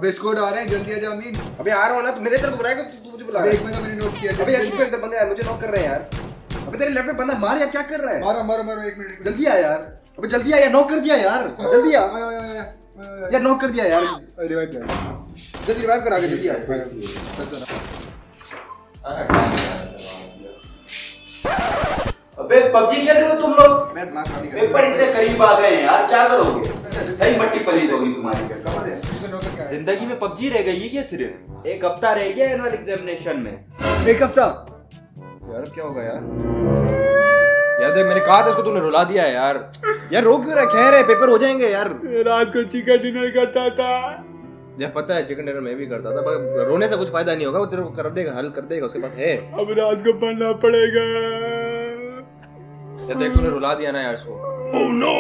अबे स्कोर आ रहे हैं, जल्दी आ जा अमीन। अबे आ रहा हूं ना, तो मेरे तरफ बुलाएगा तू मुझे बुला। अबे एक मिनट मैंने नोट किया। अबे यार चुप कर, इधर बंदे यार मुझे नॉक कर रहे हैं यार। अबे तेरे लेफ्ट में बंदा मार यार, क्या कर रहा है? मारो मारो मारो, एक मिनट जल्दी आ यार। अबे जल्दी आ यार, नॉक कर दिया यार, जल्दी आ यार, नॉक कर दिया यार, रिवाइव कर, जल्दी रिवाइव करा के जल्दी आ। अबे पबजी खेल रहे हो तुम लोग? मैं मार रहा हूं। पेपर इतने करीब आ गए हैं यार, क्या करोगे? सही मट्टी पलीत होगी तुम्हारी। जिंदगी में पबजी रह गई क्या? सिर्फ एक हफ्ता रह गया एनुअल एग्जामिनेशन में। एक हफ्ता यार, क्या होगा यार? यार देख, मैंने कहा था इसको, तूने रुला दिया है यार। यार रो क्यों रहा है? खैर है, पेपर हो जाएंगे यार। रात को चिकन डिनर करता था यार, पता है चिकन डिनर मैं भी करता था, पर रोने से कुछ फायदा नहीं होगा, वो तेरे को कर देगा, हल कर देगा, उसके पास है। अब रात को पढ़ना पड़ेगा। यार देख, तूने रुला दिया ना यार इसको। ओह नो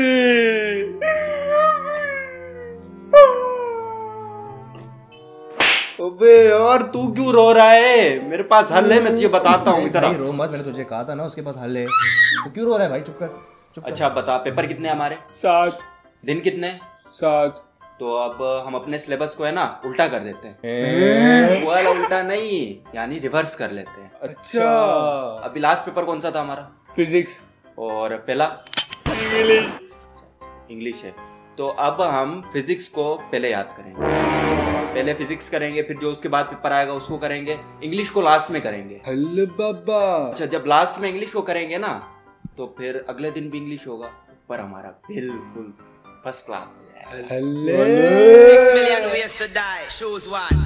अबे यार तू क्यों रो रहा है? मेरे पास हल है, मैं तुझे बताता हूँ। इधर रो मत, मैंने तुझे कहा था ना उसके पास हल है। तो क्यों रो रहा है भाई? चुप कर, चुप कर। अच्छा बता, पेपर कितने हमारे? 7 दिन कितने? 7। तो अब हम अपने सिलेबस को है ना उल्टा कर देते हैं। वो वाला उल्टा नहीं, यानी रिवर्स कर लेते हैं। अच्छा, अभी लास्ट पेपर कौन सा था हमारा? फिजिक्स। और पहला इंग्लिश। इंग्लिश है। तो अब हम फिजिक्स को पहले याद करेंगे। पहले फिजिक्स करेंगे, फिर जो उसके बाद पेपर आएगा उसको करेंगे, इंग्लिश को लास्ट में करेंगे। हल्ले बाबा। अच्छा, जब लास्ट में इंग्लिश को करेंगे ना, तो फिर अगले दिन भी इंग्लिश होगा, पर हमारा बिल्कुल फर्स्ट क्लास हो जाएगा। हल्ले। 6 million ways to die. Choose one.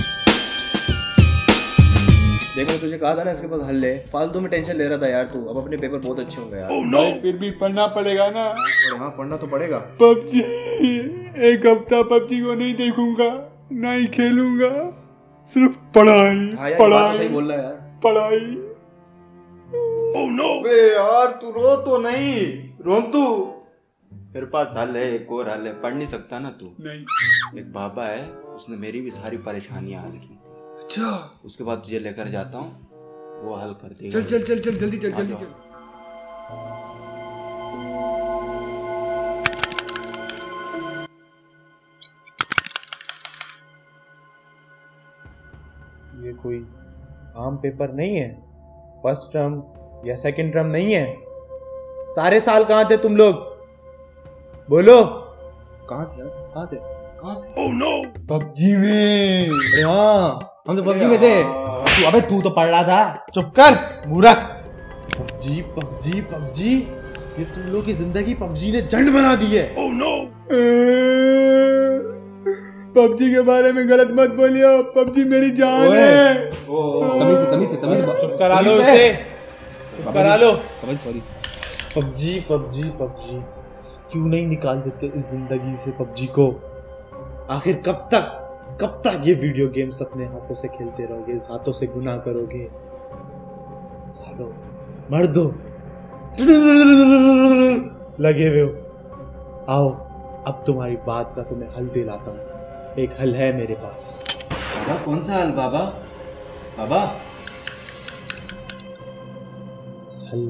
देख, मैंने तुझे कहा था ना इसके पास हल है। फालतू में टेंशन ले रहा था यार तू। अब अपने पेपर बहुत अच्छे होंगे यार। भाई फिर भी पढ़ना पड़ेगा ना। और हाँ, पढ़ना तो पड़ेगा। पबजी, एक हफ्ता पबजी को नहीं देखूंगा, ना ही खेलूंगा, सिर्फ पढ़ाई। हाँ यार, बात तो सही बोल रहा है यार। पढ़ाई। Oh no. बे यार तू रो तो नहीं, रोम तू। मेरे पास हल है, एक और हल है। पढ़ नहीं सकता ना तू? नहीं। एक बाबा है, उसने मेरी भी सारी परेशानियां हल की थी। अच्छा, उसके बाद तुझे लेकर जाता हूँ, वो हल कर देगा। चल चल चल चल, जल्दी चल, जल्दी चल। ये कोई आम पेपर नहीं है, फर्स्ट टर्म या सेकंड टर्म नहीं है। सारे साल कहाँ थे तुम लोग? बोलो, कहाँ थे यार? कहाँ थे? Oh no. पबजी में। अरे हाँ, हम तो पबजी में थे। अबे तू तो पढ़ रहा था। चुप कर मूर्ख। पबजी पबजी पबजी, ये तुम लोग की जिंदगी पबजी ने जंड बना दी है। Oh no. पबजी के बारे में गलत मत बोलियो, पबजी मेरी जान है। तमीज से चुप करा लो उसे, चुप करा लो। सॉरी। पबजी पबजी पबजी, क्यों नहीं निकाल देते इस जिंदगी से पबजी को? आखिर कब तक ये वीडियो गेम्स अपने हाथों से खेलते रहोगे, इस हाथों से गुनाह करोगे? सालो मर्दो लगे हुए हो। आओ, अब तुम्हारी बात का तुम्हें हल दिलाता हूँ। एक हल है मेरे पास। बाबा कौन सा हल? बाबा बाबा हल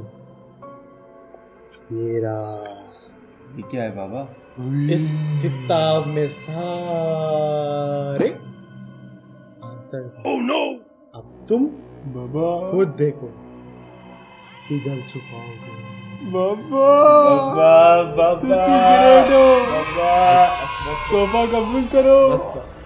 ये रहा। ये क्या है बाबा? इस किताब में सारे आंसर। Oh no. अब तुम बाबा खुद देखो, इधर छुपाओगे। बाबा बाबा बाबा सिगरेट हो। बाबा, तोहफा कबूल करो। बस